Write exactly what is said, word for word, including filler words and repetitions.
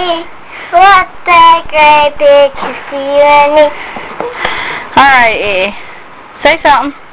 me. What a great big kiss to you and me. Alright, E. Say something.